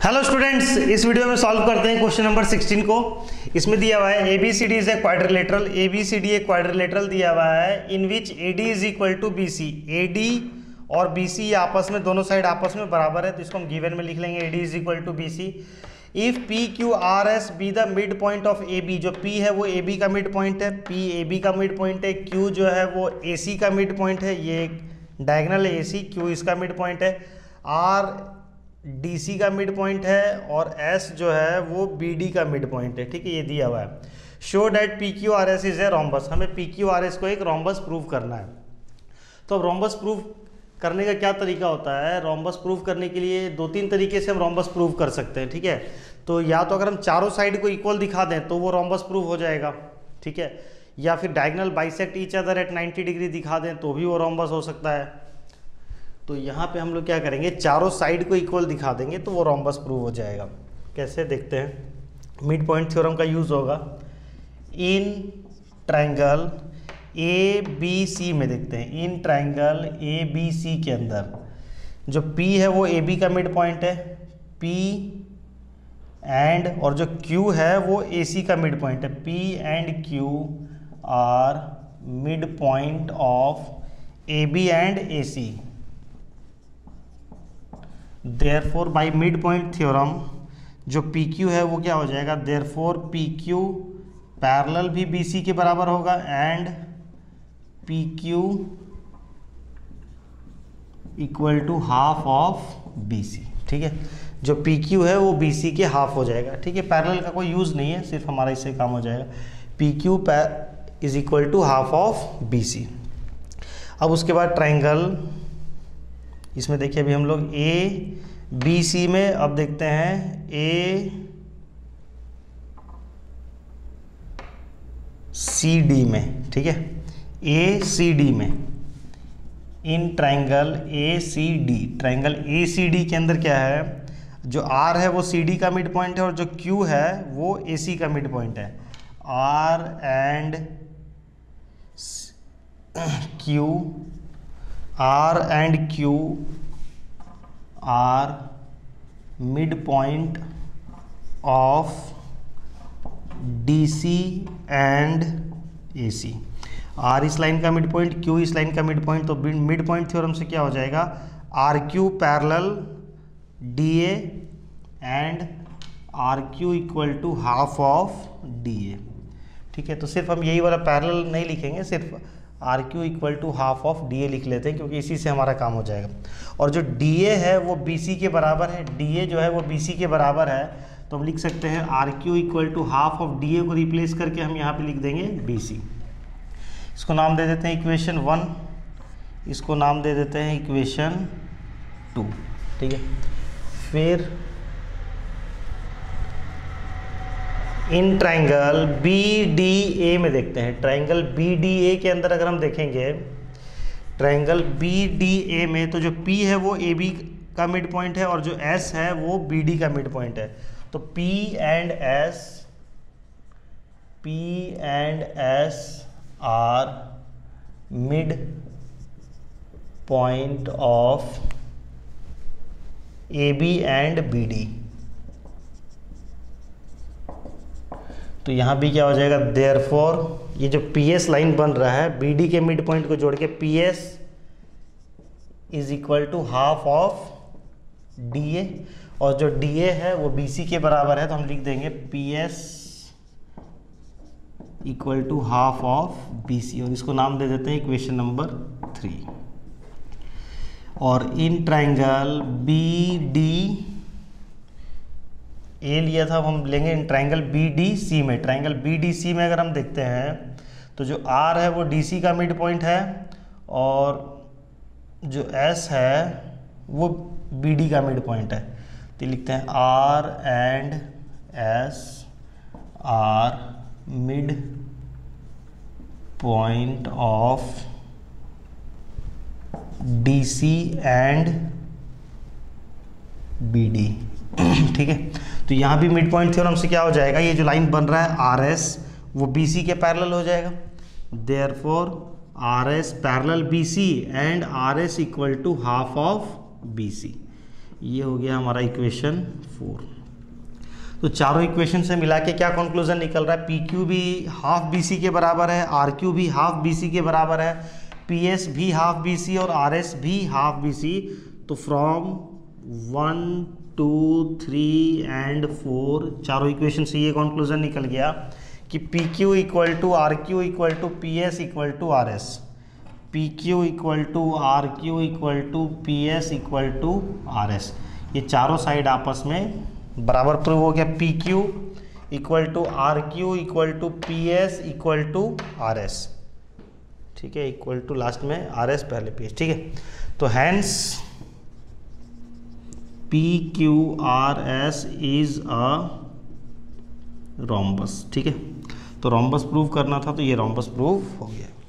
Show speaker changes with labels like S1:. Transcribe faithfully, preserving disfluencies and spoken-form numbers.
S1: Hello students, इस video में solve करते हैं क्वेश्चन नंबर सिक्सटीन को। इसमें दिया हुआ है A B C D is a quadrilateral. A B C D एक क्वाड्रिलेटरल दिया हुआ है in which A D is equal to B C. A D और बी सी आपस में, दोनों साइड आपस में बराबर है, तो इसको हम गिवन में लिख लेंगे A D is equal to B C. If P Q R S be the mid point of A B, जो पी है वो ए बी का मिड पॉइंट है, पी ए बी का मिड पॉइंट है, क्यू जो है वो ए सी का मिड पॉइंट है, ये डायगनल है ए सी, क्यू इसका मिड पॉइंट है, आर डी सी का मिड पॉइंट है और एस जो है वो बी डी का मिड पॉइंट है। ठीक है, ये दिया हुआ है। Show that P Q R S is a rhombus. हमें पी क्यू आर एस को एक रोम्बस प्रूव करना है। तो अब रोम्बस प्रूव करने का क्या तरीका होता है? रोम्बस प्रूव करने के लिए दो तीन तरीके से हम रोम्बस प्रूव कर सकते हैं। ठीक है, तो या तो अगर हम चारों साइड को इक्वल दिखा दें तो वो रोम्बस प्रूव हो जाएगा। ठीक है, या फिर diagonal bisect each other at ninety degree दिखा दें तो भी वो रोम्बस हो सकता है। तो यहाँ पे हम लोग क्या करेंगे, चारों साइड को इक्वल दिखा देंगे तो वो रोम्बस प्रूव हो जाएगा। कैसे देखते हैं। मिड पॉइंट थ्योरम का यूज़ होगा इन ट्रायंगल ए बी सी में। देखते हैं इन ट्रायंगल ए बी सी के अंदर जो P है वो ए बी का मिड पॉइंट है, P एंड, और जो Q है वो ए सी का मिड पॉइंट है। P and Q are mid point of A B and A C. Therefore by mid point theorem जो पी क्यू है वो क्या हो जाएगा, देयरफॉर पी क्यू पैरेलल भी बी सी के बराबर होगा and P Q equal to half of B C. ठीक है, जो पी क्यू है वो बी सी के हाफ हो जाएगा। ठीक है, पैरेलल का कोई यूज़ नहीं है, सिर्फ हमारा इससे काम हो जाएगा। P Q is equal to half of B C. अब उसके बाद ट्रायंगल, इसमें देखिए अभी हम लोग ए बी सी में, अब देखते हैं ए सी डी में। ठीक है, ए सी डी में, in triangle A C D, triangle A C D के अंदर क्या है, जो आर है वो सी डी का मिड पॉइंट है और जो क्यू है वो ए सी का मिड पॉइंट है। R and Q, R and Q are midpoint of D C and A C। R इस लाइन का मिड पॉइंट, Q इस लाइन का मिड पॉइंट, तो मिड पॉइंट थ्योरम से क्या हो जाएगा, R Q parallel D A and R Q equal to half of D A. ठीक है, तो सिर्फ हम यही वाला पैरेलल नहीं लिखेंगे, सिर्फ R Q equal to half of D A लिख लेते हैं क्योंकि इसी से हमारा काम हो जाएगा। और जो डी ए है वो बी सी के बराबर है, डी ए जो है वो बी सी के बराबर है, तो हम लिख सकते हैं R Q equal to half of D A को रिप्लेस करके हम यहाँ पे लिख देंगे बी सी। इसको नाम दे देते हैं इक्वेशन वन, इसको नाम दे देते हैं इक्वेशन टू। ठीक है, फिर in triangle B D A में देखते हैं। ट्रायंगल बी डी ए के अंदर अगर हम देखेंगे, ट्रायंगल बी डी ए में तो जो P है वो ए बी का मिड पॉइंट है और जो S है वो बी डी का मिड पॉइंट है। तो P and S, P and S are mid point of A B and B D. तो यहाँ भी क्या हो जाएगा, देयरफॉर ये जो पी एस लाइन बन रहा है बी डी के मिड पॉइंट को जोड़ के P S is equal to half of D A, और जो डी ए है वो बी सी के बराबर है, तो हम लिख देंगे P S equal to half of B C, और इसको नाम दे देते हैं इक्वेशन नंबर थ्री। और in triangle B D A लिया था, अब हम लेंगे in triangle B D C में। ट्रायंगल बी डी सी में अगर हम देखते हैं तो जो आर है वो डी सी का मिड पॉइंट है और जो एस है वो बी डी का मिड पॉइंट है। तो लिखते हैं R and S are mid point of D C and B D. ठीक है, तो यहाँ भी मिड पॉइंट थ्योरम से क्या हो जाएगा, ये जो लाइन बन रहा है आर एस वो बी सी के पैरेलल हो जाएगा। Therefore R S parallel B C and R S equal to half of B C. ये हो गया हमारा इक्वेशन फोर। तो चारों इक्वेशन से मिला के क्या कंक्लूजन निकल रहा है, पी क्यू भी हाफ बी सी के बराबर है, आर क्यू भी हाफ बी सी के बराबर है, पी एस भी हाफ बी सी और आर एस भी हाफ बी सी। तो from one two three and four चारों इक्वेशन से ये कंक्लूजन निकल गया कि P Q equal to R Q equal to P S equal to R S, P Q equal to R Q equal to P S equal to R S. ये चारों side आपस में बराबर प्रूव हो गया। P Q equal to R Q equal to P S equal to R S, ठीक है, equal to last में आर एस पहले पी एस, ठीक है। तो hence P Q R S is a rhombus, ठीक है। तो रोम्बस प्रूव करना था तो ये रोम्बस प्रूव हो गया।